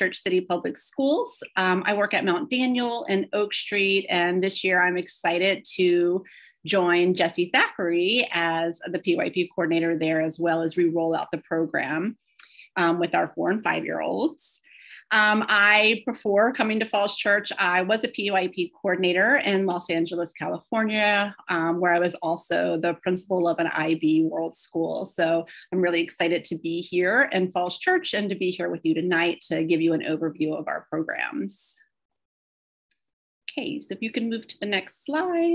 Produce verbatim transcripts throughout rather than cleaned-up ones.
Church City Public Schools. Um, I work at Mount Daniel and Oak Street, and this year I'm excited to join Jesse Thackeray as the P Y P coordinator there, as well as we roll out the program um, with our four and five-year-olds. Um, I, before coming to Falls Church, I was a P Y P coordinator in Los Angeles, California, um, where I was also the principal of an I B World School. So I'm really excited to be here in Falls Church and to be here with you tonight to give you an overview of our programs. Okay, so if you can move to the next slide.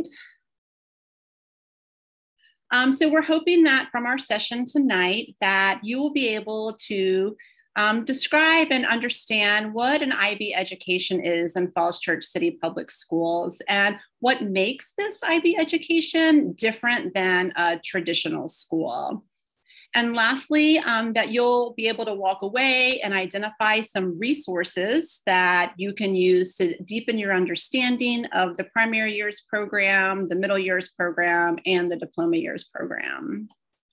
Um, so we're hoping that from our session tonight that you will be able to Um, describe and understand what an I B education is in Falls Church City Public Schools and what makes this I B education different than a traditional school. And lastly, um, that you'll be able to walk away and identify some resources that you can use to deepen your understanding of the primary years program, the middle years program, and the diploma years program.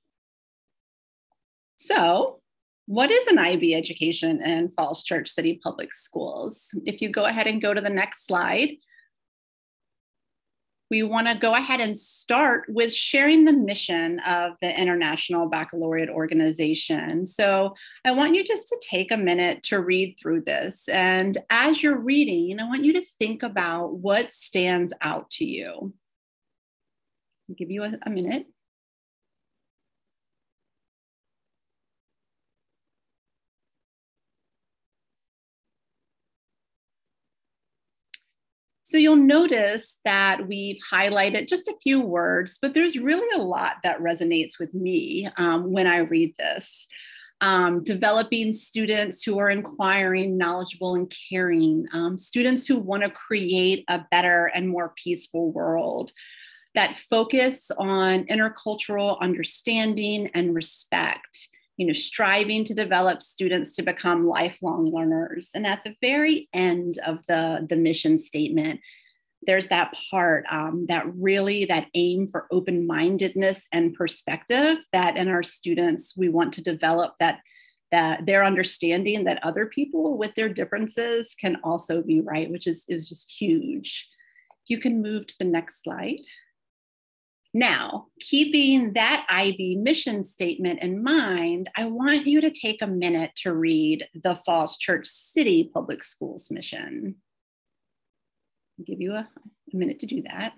So, what is an I B education in Falls Church City Public Schools? If you go ahead and go to the next slide, we want to go ahead and start with sharing the mission of the International Baccalaureate Organization. So I want you just to take a minute to read through this. And as you're reading, I want you to think about what stands out to you. I'll give you a, a minute. So you'll notice that we've highlighted just a few words, but there's really a lot that resonates with me um, when I read this. Um, developing students who are inquiring, knowledgeable, and caring, um, students who want to create a better and more peaceful world, that focus on intercultural understanding and respect, you know, striving to develop students to become lifelong learners. And at the very end of the, the mission statement, there's that part um, that really, that aim for open-mindedness and perspective, that in our students, we want to develop that, that their understanding that other people with their differences can also be right, which is, is just huge. You can move to the next slide. Now, keeping that I B mission statement in mind, I want you to take a minute to read the Falls Church City Public Schools mission. I'll give you a, a minute to do that.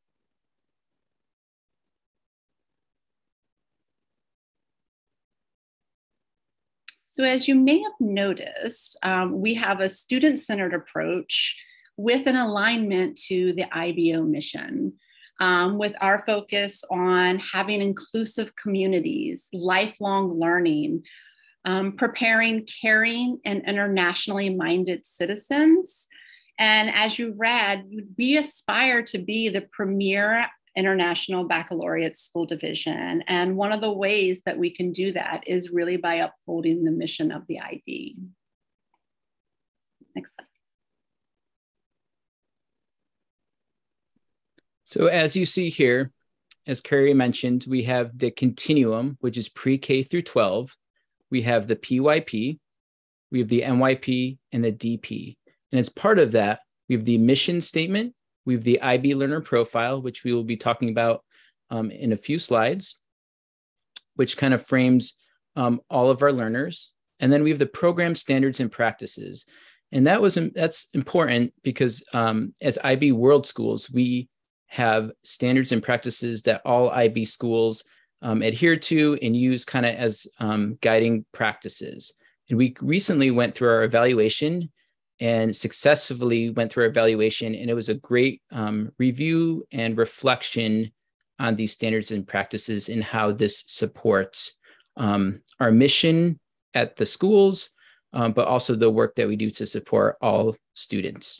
So as you may have noticed, um, we have a student-centered approach with an alignment to the I B O mission. Um, with our focus on having inclusive communities, lifelong learning, um, preparing caring and internationally minded citizens. And as you read, we aspire to be the premier international baccalaureate school division. And one of the ways that we can do that is really by upholding the mission of the I B. Next slide. So as you see here, as Carrie mentioned, we have the continuum, which is pre-K through twelve. We have the P Y P, we have the N Y P, and the D P. And as part of that, we have the mission statement, we have the I B learner profile, which we will be talking about um, in a few slides, which kind of frames um, all of our learners. And then we have the program standards and practices. And that was that's important because um, as I B World Schools, we have standards and practices that all I B schools um, adhere to and use kind of as um, guiding practices. And we recently went through our evaluation and successfully went through our evaluation, and it was a great um, review and reflection on these standards and practices and how this supports um, our mission at the schools, um, but also the work that we do to support all students.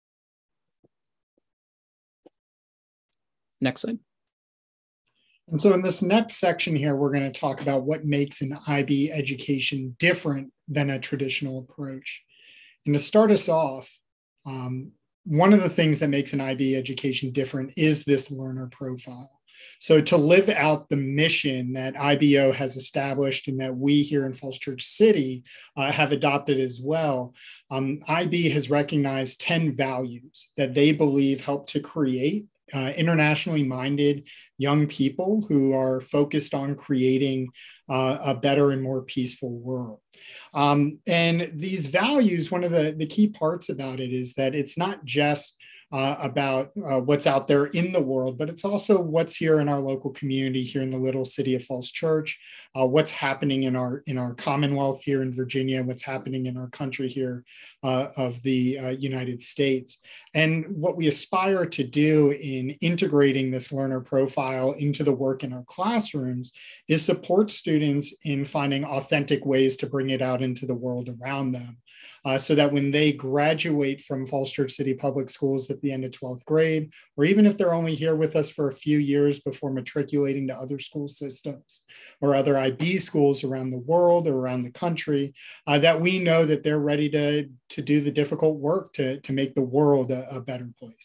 Next slide. And so in this next section here, we're going to talk about what makes an I B education different than a traditional approach. And to start us off, um, one of the things that makes an I B education different is this learner profile. So to live out the mission that I B O has established and that we here in Falls Church City uh, have adopted as well, um, I B has recognized ten values that they believe help to create uh, internationally minded young people who are focused on creating uh, a better and more peaceful world. Um, and these values, one of the, the key parts about it is that it's not just Uh, about uh, what's out there in the world, but it's also what's here in our local community here in the little city of Falls Church, uh, what's happening in our in our Commonwealth here in Virginia, what's happening in our country here uh, of the uh, United States. And what we aspire to do in integrating this learner profile into the work in our classrooms is support students in finding authentic ways to bring it out into the world around them. Uh, so that when they graduate from Falls Church City Public Schools at the end of twelfth grade, or even if they're only here with us for a few years before matriculating to other school systems or other I B schools around the world or around the country, uh, that we know that they're ready to, to do the difficult work to, to make the world a, a better place.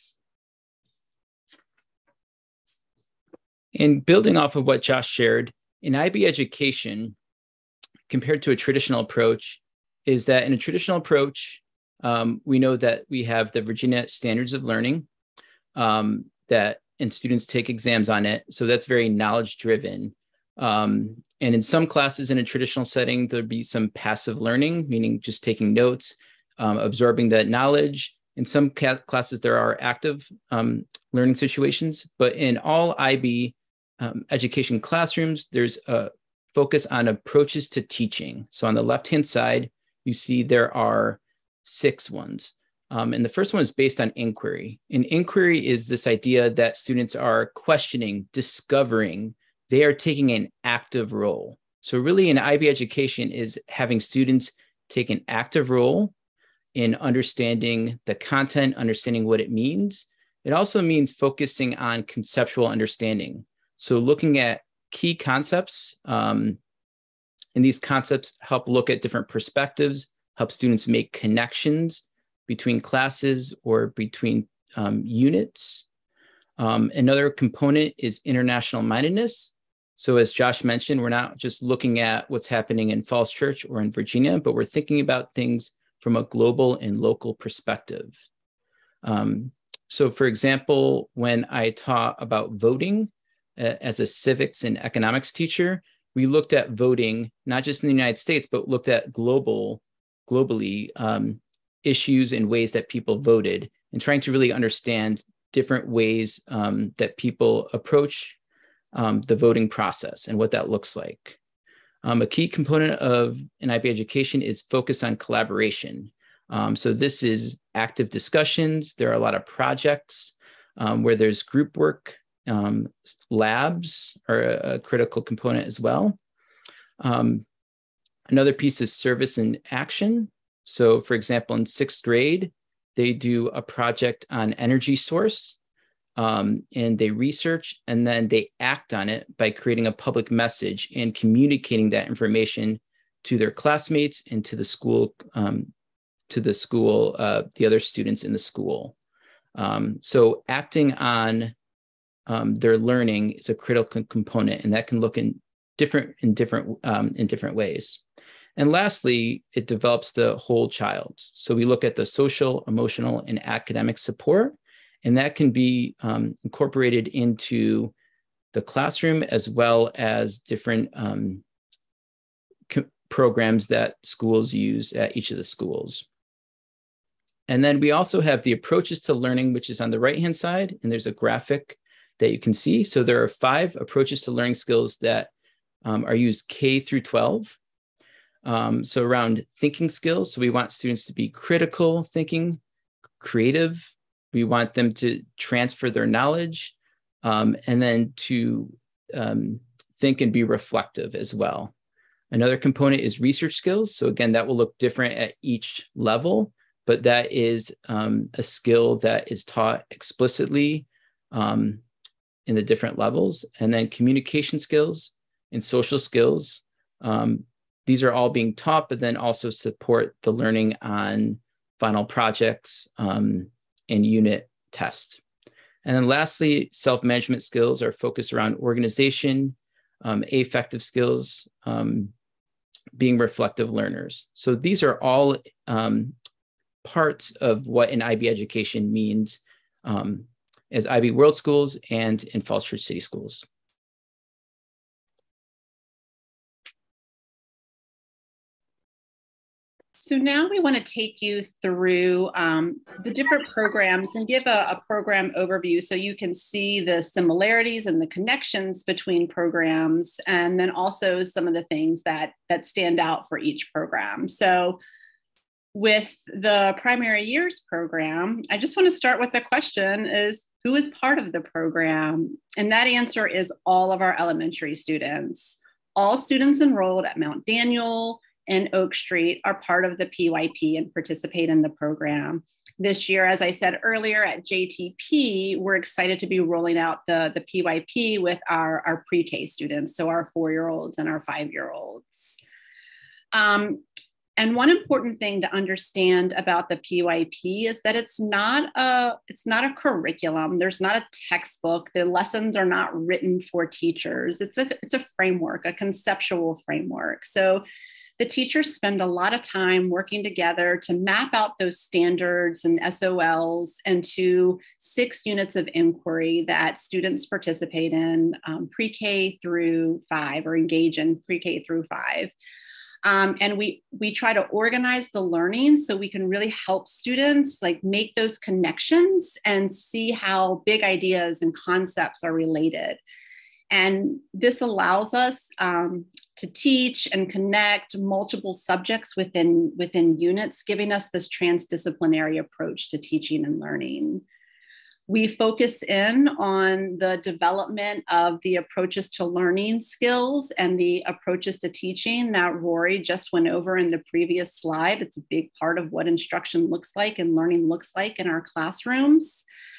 And building off of what Josh shared, in I B education, compared to a traditional approach, is that in a traditional approach, um, we know that we have the Virginia Standards of Learning um, that, and students take exams on it. So that's very knowledge driven. Um, and in some classes in a traditional setting, there'd be some passive learning, meaning just taking notes, um, absorbing that knowledge. In some classes, there are active um, learning situations, but in all I B um, education classrooms, there's a focus on approaches to teaching. So on the left-hand side, you see there are six ones. Um, and the first one is based on inquiry. And inquiry is this idea that students are questioning, discovering, they are taking an active role. So really in I B education is having students take an active role in understanding the content, understanding what it means. It also means focusing on conceptual understanding. So looking at key concepts, um, and these concepts help look at different perspectives, help students make connections between classes or between um, units. Um, another component is international mindedness. So as Josh mentioned, we're not just looking at what's happening in Falls Church or in Virginia, but we're thinking about things from a global and local perspective. Um, so for example, when I taught about voting uh, as a civics and economics teacher, we looked at voting, not just in the United States, but looked at global, globally um, issues and ways that people voted and trying to really understand different ways um, that people approach um, the voting process and what that looks like. Um, a key component of an I B education is focus on collaboration. Um, so this is active discussions. There are a lot of projects um, where there's group work. Um, labs are a, a critical component as well. Um, another piece is service and action. So for example, in sixth grade, they do a project on energy source um, and they research and then they act on it by creating a public message and communicating that information to their classmates and to the school, um, to the school, uh, the other students in the school. Um, so acting on Um, their learning is a critical component, and that can look in different in different um, in different ways. And lastly, it develops the whole child. So we look at the social, emotional, and academic support, and that can be um, incorporated into the classroom as well as different um, programs that schools use at each of the schools. And then we also have the approaches to learning, which is on the right-hand side, and there's a graphic that you can see. So there are five approaches to learning skills that um, are used K through twelve. Um, so around thinking skills, so we want students to be critical thinking, creative. We want them to transfer their knowledge, um, and then to um, think and be reflective as well. Another component is research skills. So again, that will look different at each level, but that is um, a skill that is taught explicitly um, in the different levels. And then communication skills and social skills. Um, these are all being taught, but then also support the learning on final projects um, and unit tests. And then lastly, self-management skills are focused around organization, um, affective skills, um, being reflective learners. So these are all um, parts of what an I B education means um, as I B World Schools and in Falls Church City Schools. So now we want to take you through um, the different programs and give a, a program overview so you can see the similarities and the connections between programs, and then also some of the things that, that stand out for each program. So with the primary years program, I just want to start with the question is, who is part of the program? And that answer is all of our elementary students. All students enrolled at Mount Daniel and Oak Street are part of the P Y P and participate in the program. This year, as I said earlier, at J T P, we're excited to be rolling out the, the P Y P with our, our pre-K students, so our four-year-olds and our five-year-olds. Um, and one important thing to understand about the P Y P is that it's not a, it's not a curriculum. There's not a textbook. The lessons are not written for teachers. It's a, it's a framework, a conceptual framework. So the teachers spend a lot of time working together to map out those standards and S O Ls into six units of inquiry that students participate in um, pre-K through five, or engage in pre-K through five. Um, and we, we try to organize the learning so we can really help students like make those connections and see how big ideas and concepts are related. And this allows us um, to teach and connect multiple subjects within, within units, giving us this transdisciplinary approach to teaching and learning. We focus in on the development of the approaches to learning skills and the approaches to teaching that Rory just went over in the previous slide. It's a big part of what instruction looks like and learning looks like in our classrooms.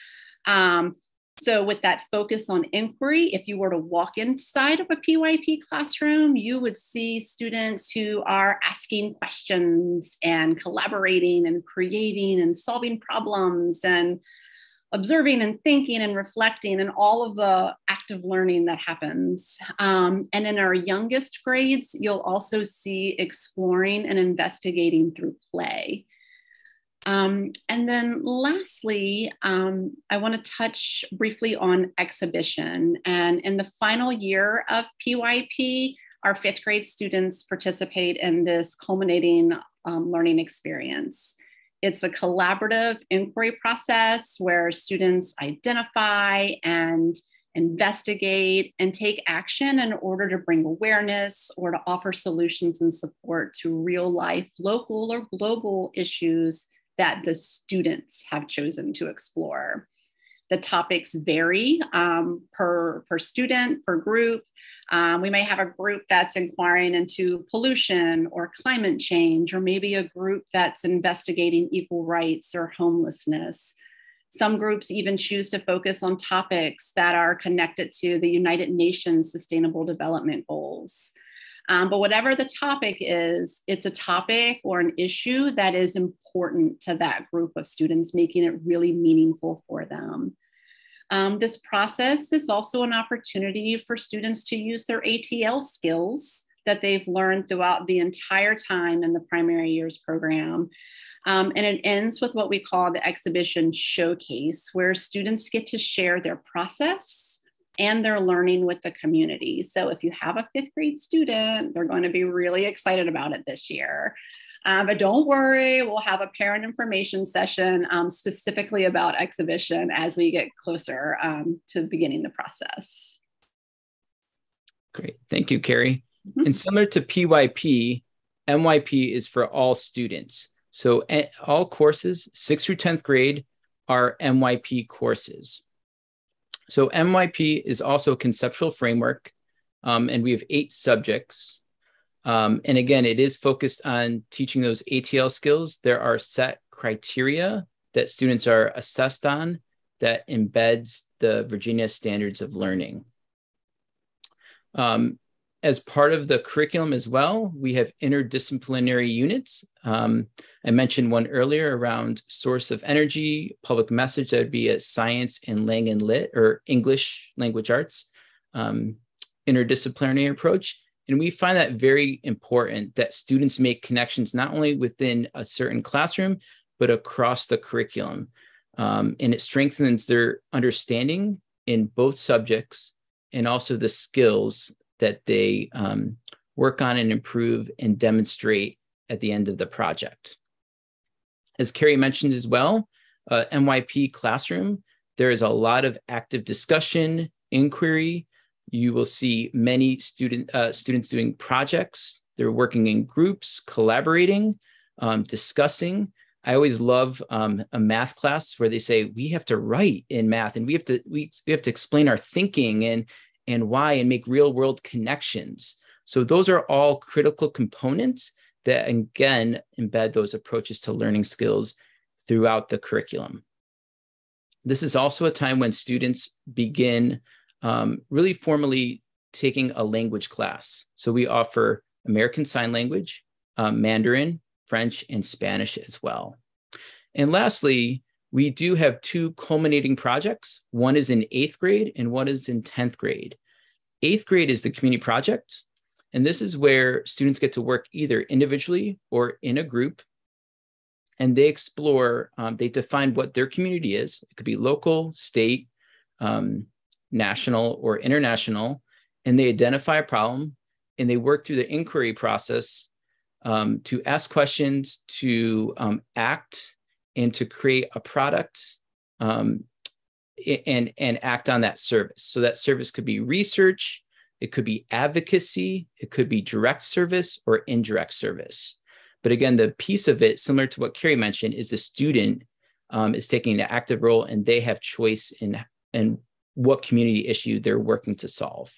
Um, So with that focus on inquiry, if you were to walk inside of a P Y P classroom, you would see students who are asking questions and collaborating and creating and solving problems and observing and thinking and reflecting and all of the active learning that happens. Um, and in our youngest grades, you'll also see exploring and investigating through play. Um, and then lastly, um, I want to touch briefly on exhibition. And in the final year of P Y P, our fifth grade students participate in this culminating um, learning experience. It's a collaborative inquiry process where students identify and investigate and take action in order to bring awareness or to offer solutions and support to real life, local or global issues that the students have chosen to explore. The topics vary um, per, per student, per group. Um, we may have a group that's inquiring into pollution or climate change, or maybe a group that's investigating equal rights or homelessness. Some groups even choose to focus on topics that are connected to the United Nations Sustainable Development Goals. Um, but whatever the topic is, it's a topic or an issue that is important to that group of students, making it really meaningful for them. Um, this process is also an opportunity for students to use their A T L skills that they've learned throughout the entire time in the primary years program. Um, and it ends with what we call the exhibition showcase, where students get to share their process and their learning with the community. So if you have a fifth grade student, they're going to be really excited about it this year. Um, but don't worry, we'll have a parent information session um, specifically about exhibition as we get closer um, to beginning the process. Great, thank you, Carrie. Mm-hmm. And similar to P Y P, M Y P is for all students. So all courses, sixth through tenth grade, are M Y P courses. So M Y P is also a conceptual framework, um, and we have eight subjects. Um, and again, it is focused on teaching those A T L skills. There are set criteria that students are assessed on that embeds the Virginia Standards of Learning. Um, as part of the curriculum as well, we have interdisciplinary units. Um, I mentioned one earlier around source of energy, public message, that would be a science and lang and lit, or English language arts, um, interdisciplinary approach. And we find that very important, that students make connections not only within a certain classroom, but across the curriculum. Um, and it strengthens their understanding in both subjects and also the skills that they um, work on and improve and demonstrate at the end of the project. As Carrie mentioned as well, uh, N Y P classroom, there is a lot of active discussion, inquiry. You will see many student, uh, students doing projects. They're working in groups, collaborating, um, discussing. I always love um, a math class where they say, we have to write in math and we have to, we, we have to explain our thinking and, and why, and make real world connections. So those are all critical components that, again, embed those approaches to learning skills throughout the curriculum. This is also a time when students begin um, really formally taking a language class. So we offer American Sign Language, uh, Mandarin, French, and Spanish as well. And lastly, we do have two culminating projects. One is in eighth grade and one is in tenth grade. Eighth grade is the community project. And this is where students get to work either individually or in a group. And they explore, um, they define what their community is. It could be local, state, um, national, or international. And they identify a problem and they work through the inquiry process um, to ask questions, to um, act, and to create a product um, and, and act on that service. So that service could be research, it could be advocacy, it could be direct service or indirect service. But again, the piece of it, similar to what Carrie mentioned, is the student um, is taking an active role and they have choice in, in what community issue they're working to solve.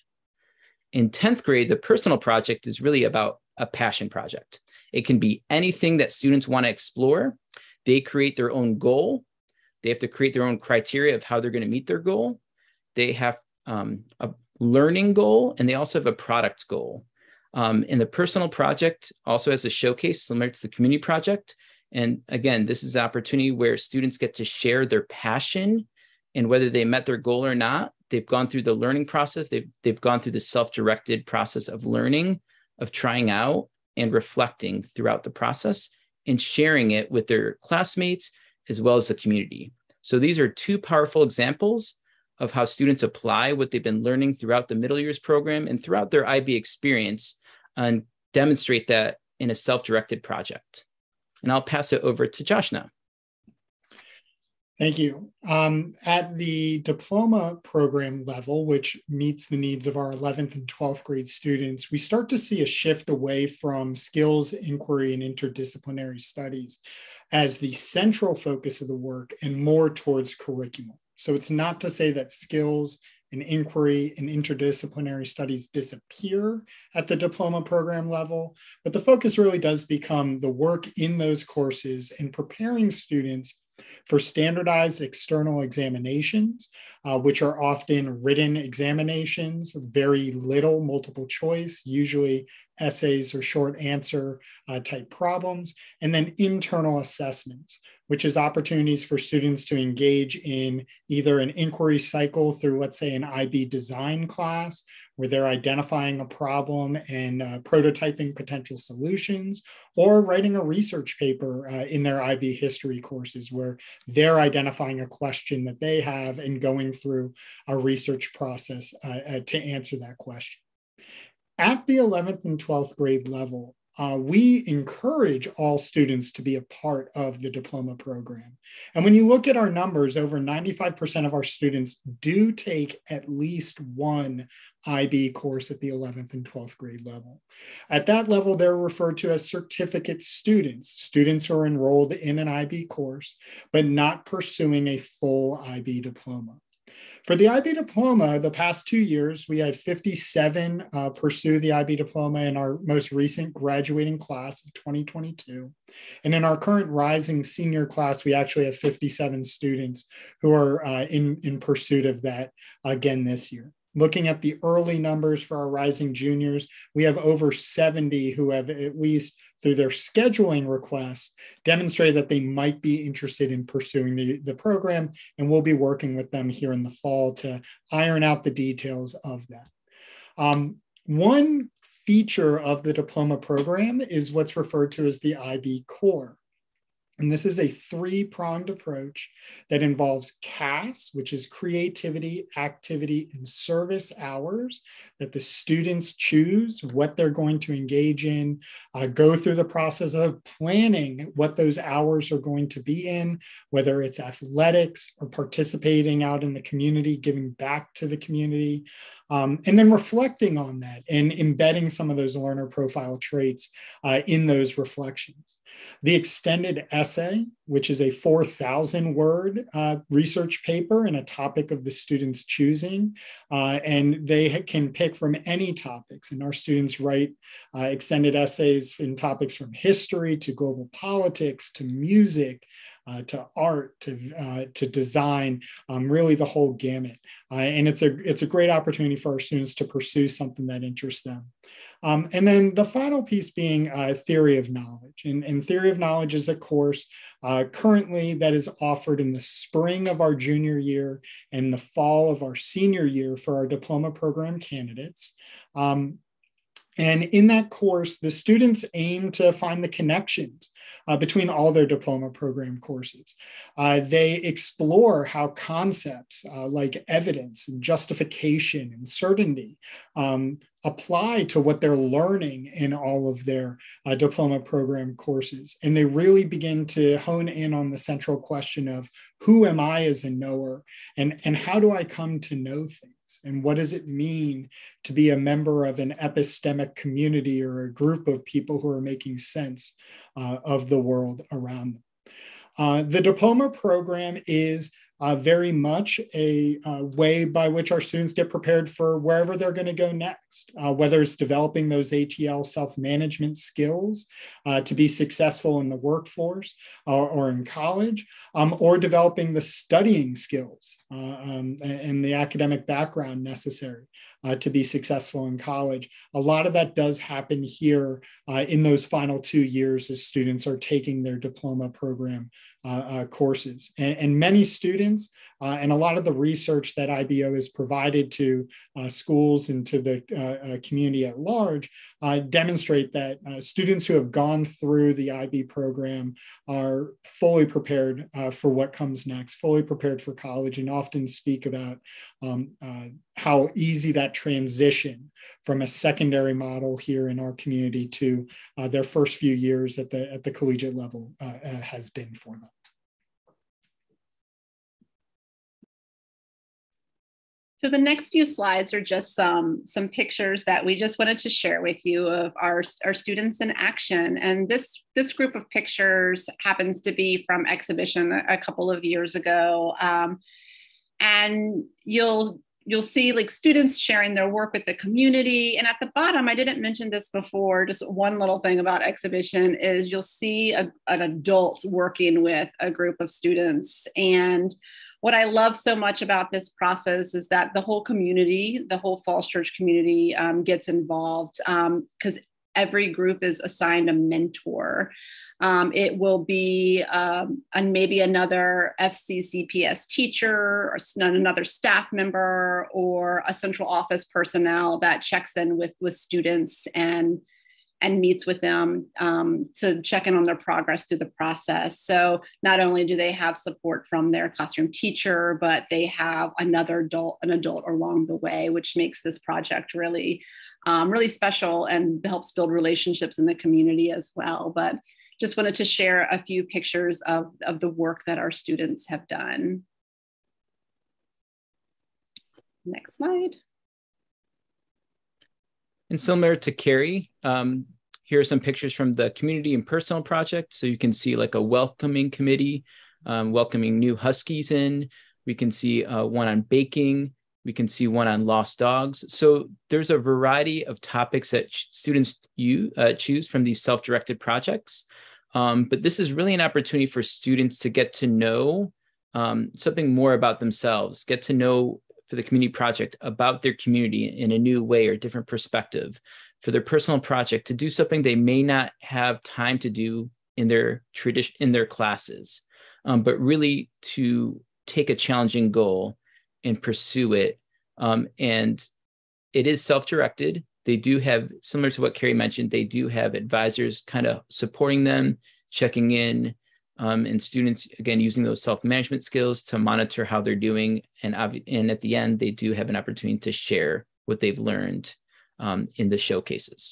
In tenth grade, the personal project is really about a passion project. It can be anything that students want to explore. They create their own goal. They have to create their own criteria of how they're going to meet their goal. They have um, a learning goal, and they also have a product goal. Um, and the personal project also has a showcase similar to the community project. And again, this is an opportunity where students get to share their passion, and whether they met their goal or not, they've gone through the learning process. They've, they've gone through the self-directed process of learning, of trying out and reflecting throughout the process and sharing it with their classmates as well as the community. So these are two powerful examples of how students apply what they've been learning throughout the middle years program and throughout their I B experience and demonstrate that in a self-directed project. And I'll pass it over to Josh now. Thank you. Um, at the diploma program level, which meets the needs of our eleventh and twelfth grade students, we start to see a shift away from skills, inquiry, and interdisciplinary studies as the central focus of the work and more towards curriculum. So it's not to say that skills and inquiry and interdisciplinary studies disappear at the diploma program level, but the focus really does become the work in those courses and preparing students for standardized external examinations, uh, which are often written examinations, very little multiple choice, usually essays or short answer uh, type problems, and then internal assessments, which is opportunities for students to engage in either an inquiry cycle through, let's say, an I B design class, where they're identifying a problem and uh, prototyping potential solutions, or writing a research paper uh, in their I B history courses, where they're identifying a question that they have and going through a research process uh, uh, to answer that question. At the eleventh and twelfth grade level, Uh, we encourage all students to be a part of the diploma program. And when you look at our numbers, over ninety-five percent of our students do take at least one I B course at the eleventh and twelfth grade level. At that level, they're referred to as certificate students, students who are enrolled in an I B course, but not pursuing a full I B diploma. For the I B diploma, the past two years, we had fifty-seven uh, pursue the I B diploma in our most recent graduating class of twenty twenty-two. And in our current rising senior class, we actually have fifty-seven students who are uh, in, in pursuit of that again this year. Looking at the early numbers for our rising juniors, we have over seventy who have at least through their scheduling request, demonstrate that they might be interested in pursuing the, the program, and we'll be working with them here in the fall to iron out the details of that. Um, one feature of the diploma program is what's referred to as the I B Core. And this is a three-pronged approach that involves C A S, which is creativity, activity, and service hours that the students choose what they're going to engage in, uh, go through the process of planning what those hours are going to be in, whether it's athletics or participating out in the community, giving back to the community, um, and then reflecting on that and embedding some of those learner profile traits uh, in those reflections. The extended essay, which is a four thousand word uh, research paper and a topic of the students' choosing, uh, and they can pick from any topics. And our students write uh, extended essays in topics from history to global politics to music, Uh, to art, to uh, to design, um, really the whole gamut. Uh, and it's a it's a great opportunity for our students to pursue something that interests them. Um, and then the final piece being uh, theory of knowledge. And, and theory of knowledge is a course uh, currently that is offered in the spring of our junior year and the fall of our senior year for our diploma program candidates. Um, And in that course, the students aim to find the connections uh, between all their diploma program courses. Uh, they explore how concepts uh, like evidence and justification and certainty um, apply to what they're learning in all of their uh, diploma program courses. And they really begin to hone in on the central question of who am I as a knower, and, and how do I come to know things? And what does it mean to be a member of an epistemic community or a group of people who are making sense uh, of the world around them? Uh, the diploma program is uh, very much a uh, way by which our students get prepared for wherever they're going to go next, uh, whether it's developing those A T L self-management skills uh, to be successful in the workforce or, or in college, um, or developing the studying skills uh, um, and the academic background necessary uh, to be successful in college. A lot of that does happen here uh, in those final two years as students are taking their diploma program uh, uh, courses. And, and many students, uh, and a lot of the research that I B O has provided to uh, schools and to the uh, uh, community at large uh, demonstrate that uh, students who have gone through the I B program are fully prepared uh, for what comes next, fully prepared for college, and often speak about um, uh, how easy that transition from a secondary model here in our community to uh, their first few years at the, at the collegiate level uh, uh, has been for them. So the next few slides are just some, some pictures that we just wanted to share with you of our, our students in action. And this, this group of pictures happens to be from exhibition a, a couple of years ago. Um, and you'll, you'll see like students sharing their work with the community. And at the bottom, I didn't mention this before, just one little thing about exhibition is you'll see a, an adult working with a group of students. And what I love so much about this process is that the whole community, the whole Falls Church community um, gets involved because um, every group is assigned a mentor. Um, it will be um, and maybe another F C C P S teacher or another staff member or a central office personnel that checks in with, with students and and meets with them um, to check in on their progress through the process. So not only do they have support from their classroom teacher, but they have another adult, an adult along the way, which makes this project really, um, really special and helps build relationships in the community as well. But just wanted to share a few pictures of, of the work that our students have done. Next slide. And similar to Carrie, um, here are some pictures from the community and personal project. So you can see like a welcoming committee, um, welcoming new Huskies in. We can see uh, one on baking. We can see one on lost dogs. So there's a variety of topics that students you, uh, choose from these self-directed projects. Um, but this is really an opportunity for students to get to know um, something more about themselves, get to know for the community project about their community in a new way or different perspective. for their personal project to do something they may not have time to do in their tradition, in their classes, um, but really to take a challenging goal and pursue it. Um, and it is self-directed. They do have, similar to what Carrie mentioned, they do have advisors kind of supporting them, checking in, um, and students, again, using those self-management skills to monitor how they're doing. And, and at the end, they do have an opportunity to share what they've learned um, in the showcases.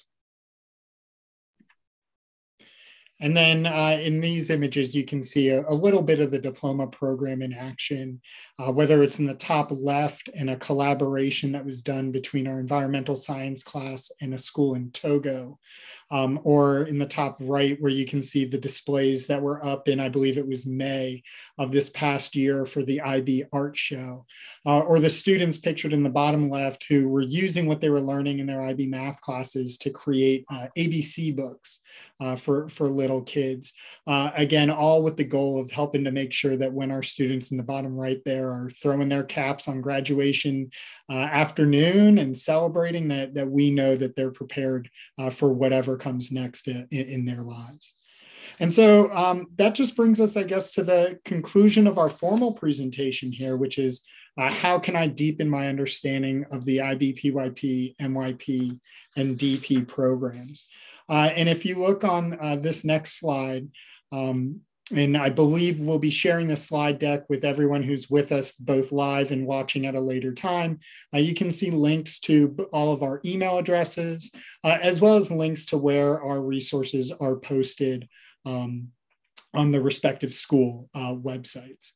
And then uh, in these images, you can see a, a little bit of the diploma program in action, uh, whether it's in the top left and a collaboration that was done between our environmental science class and a school in Togo, um, or in the top right where you can see the displays that were up in, I believe it was May of this past year for the I B Art Show, uh, or the students pictured in the bottom left who were using what they were learning in their I B math classes to create uh, A B C books uh, for, for little kids. Uh, again, all with the goal of helping to make sure that when our students in the bottom right there are throwing their caps on graduation uh, afternoon and celebrating, that, that we know that they're prepared uh, for whatever comes next in, in their lives. And so um, that just brings us, I guess, to the conclusion of our formal presentation here, which is uh, how can I deepen my understanding of the I B, P Y P, M Y P, and D P programs? Uh, and if you look on uh, this next slide, um, and I believe we'll be sharing the slide deck with everyone who's with us both live and watching at a later time. Uh, you can see links to all of our email addresses, uh, as well as links to where our resources are posted um, on the respective school uh, websites.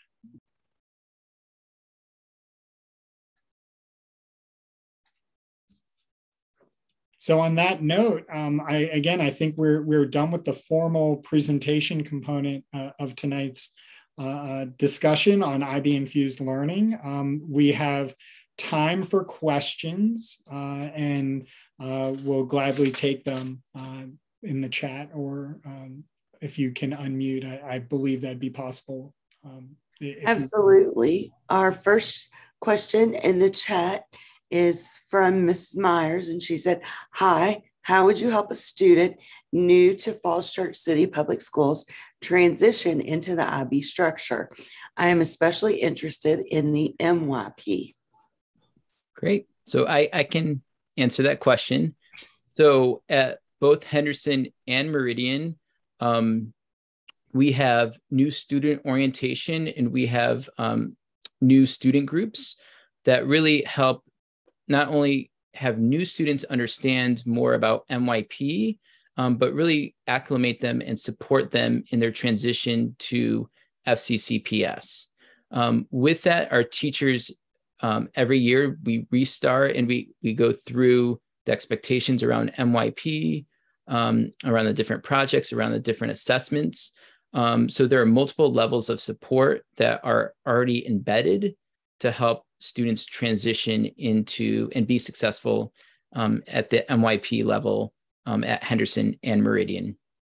So on that note, um, I, again, I think we're, we're done with the formal presentation component uh, of tonight's uh, discussion on I B-infused learning. Um, we have time for questions uh, and uh, we'll gladly take them uh, in the chat, or um, if you can unmute, I, I believe that'd be possible. Um, Absolutely. Our first question in the chat is from Miz Myers, and she said, hi, how would you help a student new to Falls Church City Public Schools transition into the I B structure? I am especially interested in the M Y P. Great. So I, I can answer that question. So at both Henderson and Meridian, um, we have new student orientation, and we have um, new student groups that really help not only have new students understand more about M Y P, um, but really acclimate them and support them in their transition to F C C P S. Um, with that, our teachers, um, every year we restart and we, we go through the expectations around M Y P, um, around the different projects, around the different assessments. Um, so there are multiple levels of support that are already embedded to help students transition into and be successful um, at the M Y P level um, at Henderson and Meridian.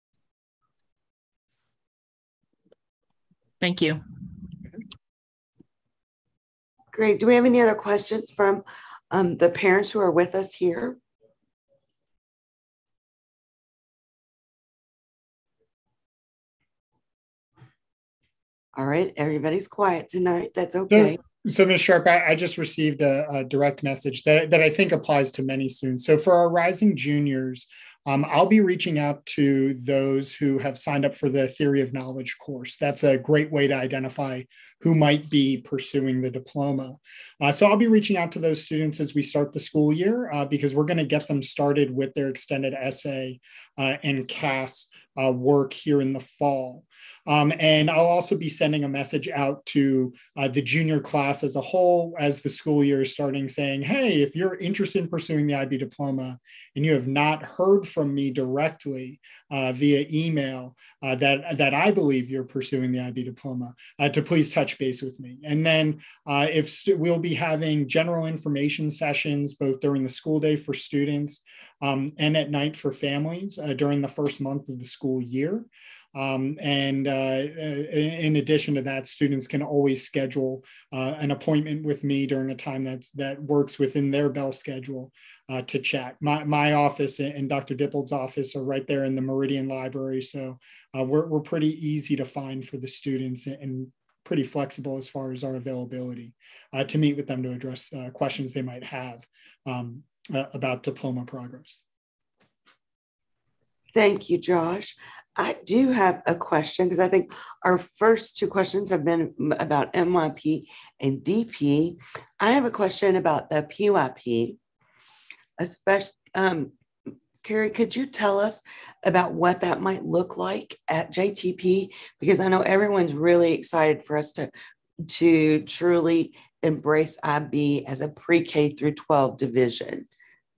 Thank you. Great. Do we have any other questions from um, the parents who are with us here? All right, everybody's quiet tonight. That's okay. So, so Miz Sharp, I, I just received a, a direct message that, that I think applies to many students. So for our rising juniors, um, I'll be reaching out to those who have signed up for the Theory of Knowledge course. That's a great way to identify who might be pursuing the diploma. Uh, so I'll be reaching out to those students as we start the school year uh, because we're going to get them started with their extended essay uh, and C A S uh, work here in the fall. Um, and I'll also be sending a message out to uh, the junior class as a whole as the school year is starting, saying, hey, if you're interested in pursuing the I B diploma and you have not heard from me directly uh, via email uh, that, that I believe you're pursuing the I B diploma, uh, to please touch base with me. And then uh, if we'll be having general information sessions both during the school day for students um, and at night for families uh, during the first month of the school year. Um, and uh, in addition to that, students can always schedule uh, an appointment with me during a time that's, that works within their Bell schedule uh, to chat. My, my office and Doctor Dippold's office are right there in the Meridian Library. So uh, we're, we're pretty easy to find for the students and pretty flexible as far as our availability uh, to meet with them to address uh, questions they might have um, uh, about diploma progress. Thank you, Josh. I do have a question because I think our first two questions have been about M Y P and D P. I have a question about the P Y P. Especially, um, Carrie, could you tell us about what that might look like at J T P? Because I know everyone's really excited for us to, to truly embrace I B as a pre-K through twelve division.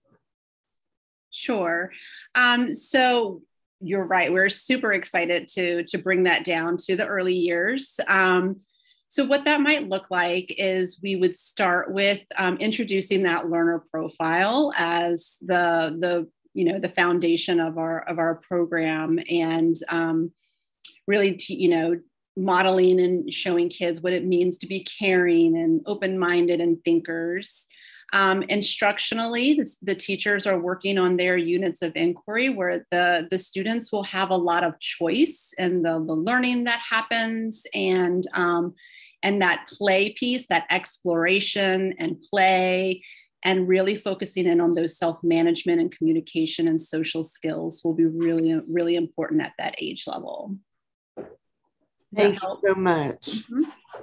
Sure. Um, so you're right. We're super excited to, to bring that down to the early years. Um, so what that might look like is we would start with um, introducing that learner profile as the, the, you know, the foundation of our, of our program, and um, really, to, you know, modeling and showing kids what it means to be caring and open-minded and thinkers. Um, instructionally, this, the teachers are working on their units of inquiry where the, the students will have a lot of choice in the, the learning that happens, and, um, and that play piece, that exploration and play, and really focusing in on those self-management and communication and social skills will be really, really important at that age level. Thank you so much. Mm-hmm.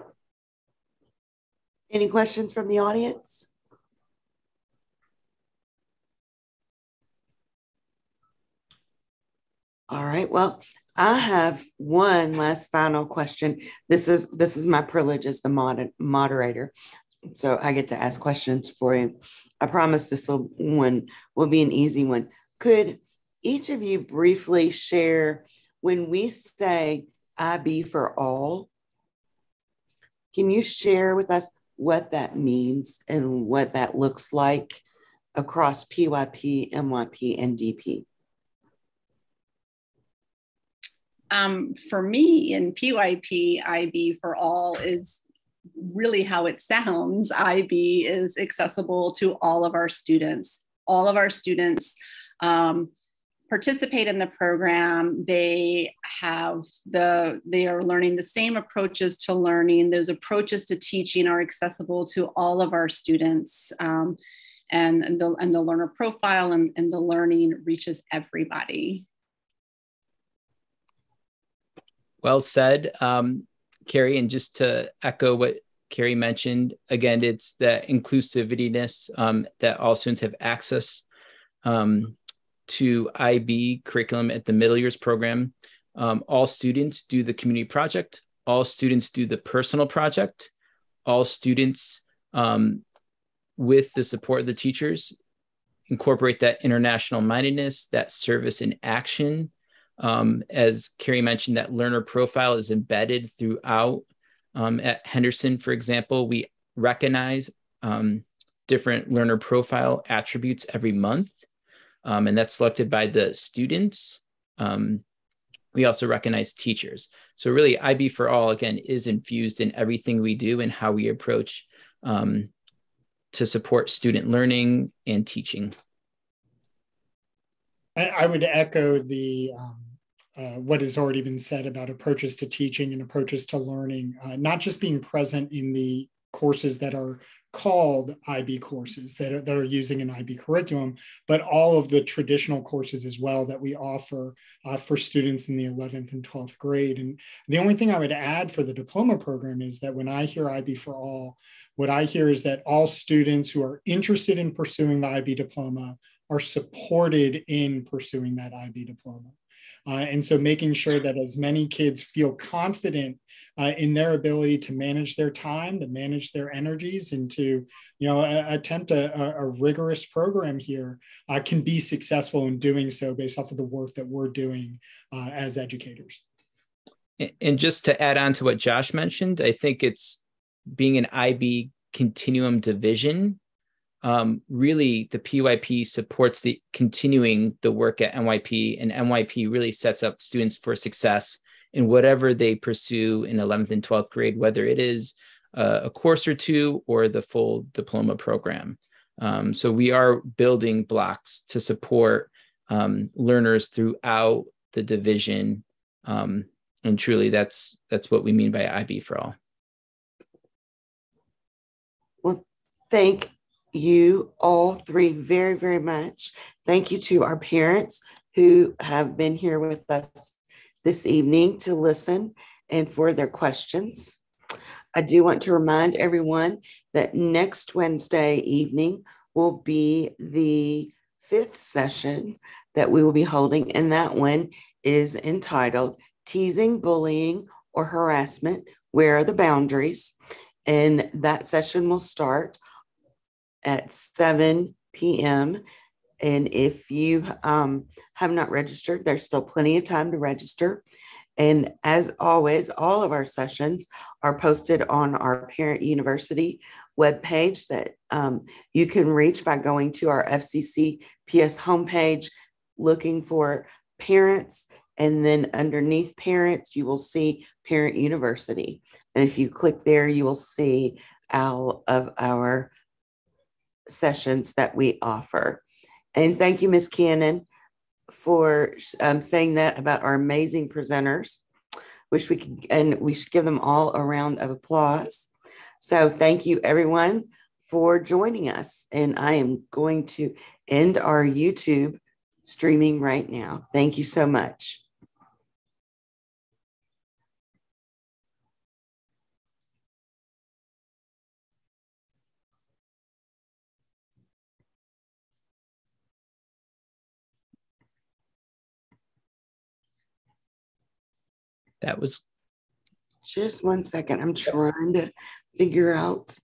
Any questions from the audience? All right, well, I have one last final question. This is this is my privilege as the mod moderator. So I get to ask questions for you. I promise this will one will be an easy one. Could each of you briefly share, when we say I B for all, can you share with us what that means and what that looks like across P Y P, M Y P, and D P? Um, for me in P Y P, I B for all is really how it sounds. I B is accessible to all of our students. All of our students um, participate in the program. They have the, they are learning the same approaches to learning. Those approaches to teaching are accessible to all of our students. Um, and, and, the, and the learner profile and, and the learning reaches everybody. Well said, um, Carrie. And just to echo what Carrie mentioned, again, it's the inclusivityness um, that all students have access um, to I B curriculum at the middle years program. Um, all students do the community project. All students do the personal project. All students, um, with the support of the teachers, incorporate that international mindedness, that service in action. Um, as Carrie mentioned, that learner profile is embedded throughout. Um, at Henderson, for example, we recognize um, different learner profile attributes every month, um, and that's selected by the students. Um, we also recognize teachers. So really, I B for All, again, is infused in everything we do and how we approach um, to support student learning and teaching. I would echo the um, uh, what has already been said about approaches to teaching and approaches to learning, uh, not just being present in the courses that are called I B courses that are, that are using an I B curriculum, but all of the traditional courses as well that we offer uh, for students in the eleventh and twelfth grade. And the only thing I would add for the diploma program is that when I hear I B for All, what I hear is that all students who are interested in pursuing the I B diploma are supported in pursuing that I B diploma. Uh, and so making sure that as many kids feel confident uh, in their ability to manage their time, to manage their energies, and to, you know, uh, attempt a, a rigorous program here uh, can be successful in doing so based off of the work that we're doing uh, as educators. And just to add on to what Josh mentioned, I think it's being an I B continuum division. Um, really, the P Y P supports the continuing the work at N Y P, and N Y P really sets up students for success in whatever they pursue in eleventh and twelfth grade, whether it is uh, a course or two or the full diploma program. Um, so we are building blocks to support um, learners throughout the division. Um, and truly that's, that's what we mean by I B for All. Well, thank you all three very, very much. Thank you to our parents who have been here with us this evening to listen and for their questions. I do want to remind everyone that next Wednesday evening will be the fifth session that we will be holding, and that one is entitled Teasing, Bullying, or Harassment, Where Are the Boundaries? And that session will start at seven p m And if you um, have not registered, there's still plenty of time to register. And as always, all of our sessions are posted on our Parent University webpage that um, you can reach by going to our F C C P S homepage, looking for parents, and then underneath parents, you will see Parent University. And if you click there, you will see all of our sessions that we offer. And thank you, Miz Cannon, for um, saying that about our amazing presenters. Wish we could, and we should give them all a round of applause. So thank you everyone for joining us. And I am going to end our YouTube streaming right now. Thank you so much. That was just one second. I'm trying to figure out